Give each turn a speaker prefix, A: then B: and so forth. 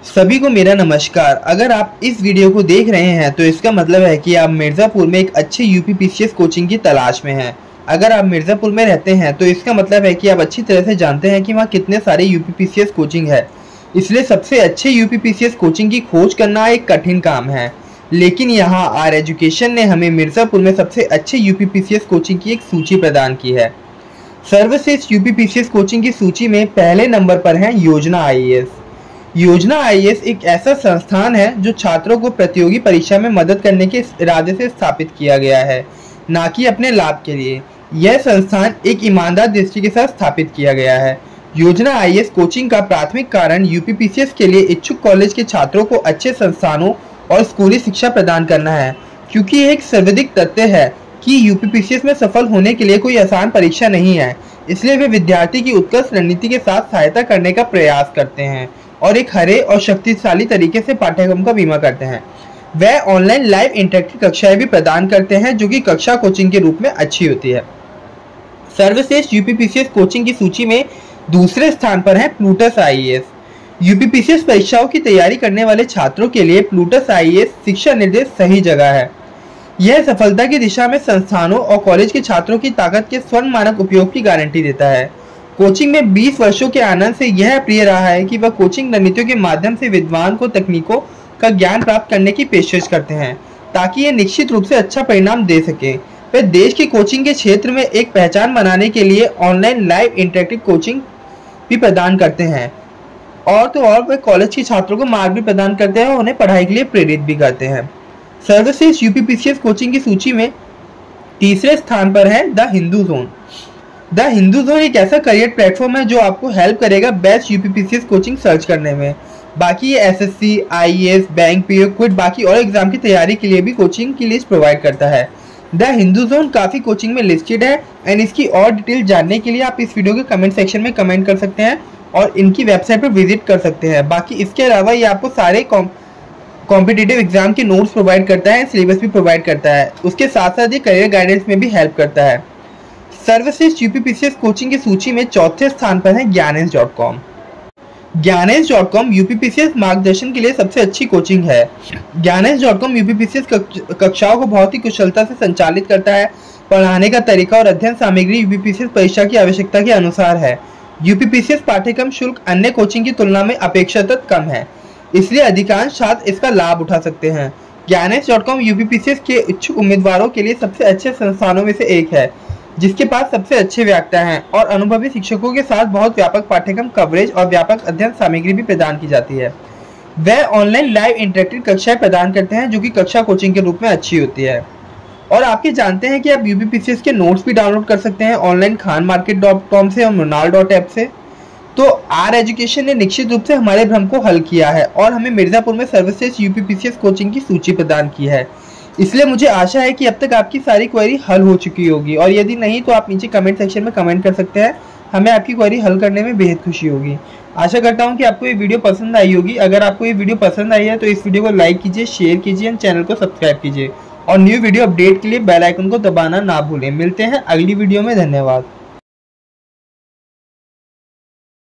A: सभी को मेरा नमस्कार। अगर आप इस वीडियो को देख रहे हैं तो इसका मतलब है कि आप मिर्ज़ापुर में एक अच्छे यूपीपीसीएस कोचिंग की तलाश में हैं। अगर आप मिर्ज़ापुर में रहते हैं तो इसका मतलब है कि आप अच्छी तरह से जानते हैं कि वहाँ कितने सारे यूपीपीसीएस कोचिंग है। इसलिए सबसे अच्छे यूपीपीसीएस कोचिंग की खोज करना एक कठिन काम है, लेकिन यहाँ आर एजुकेशन ने हमें मिर्ज़ापुर में सबसे अच्छे यूपीपीसीएस कोचिंग की एक सूची प्रदान की है। सर्वश्रेष्ठ यूपीपीसीएस कोचिंग की सूची में पहले नंबर पर है योजना आईएएस। योजना आईएएस एक ऐसा संस्थान है जो छात्रों को प्रतियोगी परीक्षा में मदद करने के इरादे से स्थापित किया गया है, ना कि अपने लाभ के लिए। यह संस्थान एक ईमानदार दृष्टि के साथ स्थापित किया गया है। योजना आईएएस कोचिंग का प्राथमिक कारण यूपीपीसीएस के लिए इच्छुक कॉलेज के छात्रों को अच्छे संस्थानों और स्कूली शिक्षा प्रदान करना है, क्योंकि यह एक सर्वाधिक तथ्य है कि यूपीपीसीएस में सफल होने के लिए कोई आसान परीक्षा नहीं है। इसलिए वे विद्यार्थी की उत्कृष्ट रणनीति के साथ सहायता करने का प्रयास करते हैं और एक हरे और शक्तिशाली तरीके से पाठ्यक्रम का बीमा करते हैं। वह ऑनलाइन लाइव इंटरेक्टिव कक्षाएं भी प्रदान करते हैं, जो कि कक्षा कोचिंग के रूप में अच्छी होती है। सर्वश्रेष्ठ यूपीपीसीएस कोचिंग की सूची में दूसरे स्थान पर है प्लूटस आईएएस। यूपीपीसीएस परीक्षाओं की तैयारी करने वाले छात्रों के लिए प्लूटस आईएएस शिक्षा निर्देश सही जगह है। यह सफलता की दिशा में संस्थानों और कॉलेज के छात्रों की ताकत के स्वर्ण मानक उपयोग की गारंटी देता है। कोचिंग में 20 वर्षों के आनंद से यह प्रिय रहा है कि वह कोचिंग रणनीतियों के माध्यम से विद्वान को तकनीकों का ज्ञान प्राप्त करने की पेशकश करते हैं, ताकि ये निश्चित रूप से अच्छा परिणाम दे सके। वे देश की कोचिंग के क्षेत्र में एक पहचान बनाने के लिए ऑनलाइन लाइव इंटरेक्टिव कोचिंग भी प्रदान करते हैं, और वे कॉलेज के छात्रों को मार्ग भी प्रदान करते हैं और उन्हें पढ़ाई के लिए प्रेरित भी करते हैं। सर्वश्रेष्ठ यूपीपीसीएस कोचिंग की सूची में तीसरे स्थान पर है the Hindu zone. The Hindu zone एक ऐसा करियर प्लेटफॉर्म है जो आपको हेल्प करेगा बेस्ट यूपीपीसीएस कोचिंग सर्च करने में। बाकी ये एसएससी, आईएएस, बैंक, पीओ, क्विट, बाकी और एग्जाम की तैयारी के लिए भी कोचिंग की लिस्ट प्रोवाइड करता है। द हिंदू जोन काफ़ी कोचिंग में लिस्टेड है एंड इसकी और डिटेल जानने के लिए आप इस वीडियो के कमेंट सेक्शन में कमेंट कर सकते हैं और इनकी वेबसाइट पर विजिट कर सकते हैं। बाकी इसके अलावा ये आपको सारे कॉम्पिटिटिव एग्जाम के नोट्स प्रोवाइड करता है, सिलेबस भी प्रोवाइड करता है। उसके साथ साथ ये करियर गाइडेंस में भी हेल्प करता है। सर्वश्रेष्ठ यूपीपीसीएस कोचिंग की सूची में चौथे स्थान पर है ज्ञानेश.com। ज्ञानेश.com यूपीपीसीएस मार्गदर्शन के लिए सबसे अच्छी कोचिंग है। ज्ञानेश.com यूपीपीसीएस कक्षाओं को बहुत ही कुशलता से संचालित करता है। पढ़ाने का तरीका और अध्ययन सामग्री यूपीपीसीएस परीक्षा की आवश्यकता के अनुसार है। यूपीपीसीएस पाठ्यक्रम शुल्क अन्य कोचिंग की तुलना में अपेक्षाकृत कम है, इसलिए अधिकांश छात्र इसका लाभ उठा सकते हैं। ज्ञानेश.com यूपीपीसीएस के इच्छुक उम्मीदवारों के लिए सबसे अच्छे संस्थानों में से एक है, जिसके पास सबसे अच्छे वक्ता हैं और अनुभवी शिक्षकों के साथ बहुत व्यापक पाठ्यक्रम कवरेज और व्यापक अध्ययन सामग्री भी प्रदान की जाती है। वह ऑनलाइन लाइव इंटरेक्टिव कक्षाएं प्रदान करते हैं, जो कि कक्षा कोचिंग के रूप में अच्छी होती है। और आप ये जानते हैं कि आप यूपीपीसीएस के नोट्स भी डाउनलोड कर सकते हैं ऑनलाइन खानमार्केट.com से और मृणाल.ऐप से। तो आर एजुकेशन ने निश्चित रूप से हमारे भ्रम को हल किया है और हमें मिर्ज़ापुर में सर्वश्रेष्ठ यूपीपीसीएस कोचिंग की सूची प्रदान की है। इसलिए मुझे आशा है कि अब तक आपकी सारी क्वेरी हल हो चुकी होगी, और यदि नहीं तो आप नीचे कमेंट सेक्शन में कमेंट कर सकते हैं। हमें आपकी क्वेरी हल करने में बेहद खुशी होगी। आशा करता हूं कि आपको ये वीडियो पसंद आई होगी। अगर आपको ये वीडियो पसंद आई है तो इस वीडियो को लाइक कीजिए, शेयर कीजिए और चैनल को सब्सक्राइब कीजिए, और न्यू वीडियो अपडेट के लिए बेल आइकन को दबाना ना भूलें। मिलते हैं अगली वीडियो में। धन्यवाद।